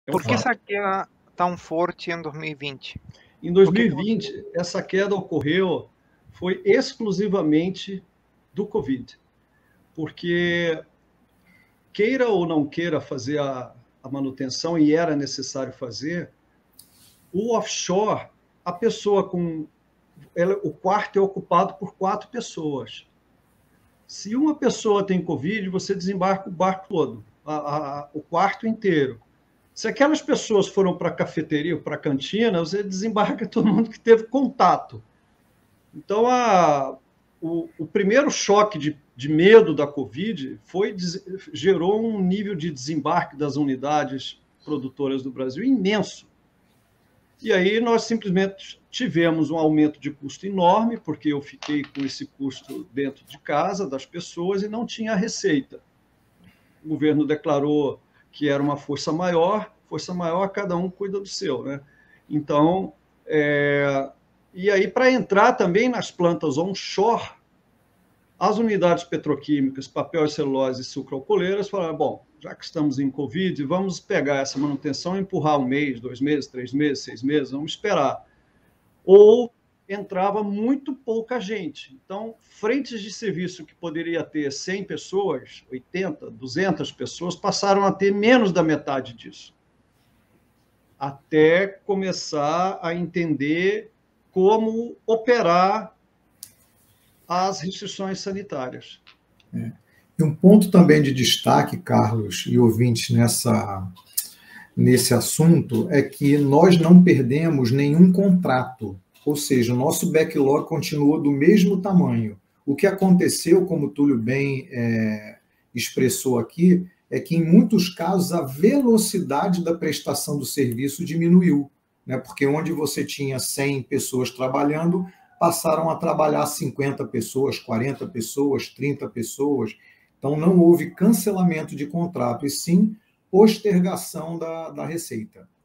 Por que essa queda tão forte em 2020? Em 2020, essa queda foi exclusivamente do Covid, porque queira ou não queira fazer a manutenção, e era necessário fazer, o offshore, a pessoa o quarto é ocupado por 4 pessoas. Se uma pessoa tem Covid, você desembarca o barco todo, o quarto inteiro. Se aquelas pessoas foram para a cafeteria ou para a cantina, você desembarca todo mundo que teve contato. Então, o primeiro choque de medo da Covid gerou um nível de desembarque das unidades produtoras do Brasil imenso. E aí nós simplesmente tivemos um aumento de custo enorme, porque eu fiquei com esse custo dentro de casa das pessoas e não tinha receita. O governo declarou que era uma força maior, cada um cuida do seu, né? Então, e aí para entrar também nas plantas onshore, as unidades petroquímicas, papel e celulose e sucroalcooleiras falaram, bom, já que estamos em Covid, vamos pegar essa manutenção e empurrar 1 mês, 2 meses, 3 meses, 6 meses, vamos esperar. Ou entrava muito pouca gente. Então, frentes de serviço que poderia ter 100 pessoas, 80, 200 pessoas, passaram a ter menos da metade disso. Até começar a entender como operar as restrições sanitárias. E um ponto também de destaque, Carlos e ouvintes, nesse assunto, é que nós não perdemos nenhum contrato, ou seja, o nosso backlog continuou do mesmo tamanho. O que aconteceu, como o Túlio bem expressou aqui, é que em muitos casos a velocidade da prestação do serviço diminuiu, né? Porque onde você tinha 100 pessoas trabalhando, passaram a trabalhar 50 pessoas, 40 pessoas, 30 pessoas. Então, não houve cancelamento de contrato, e sim postergação da receita.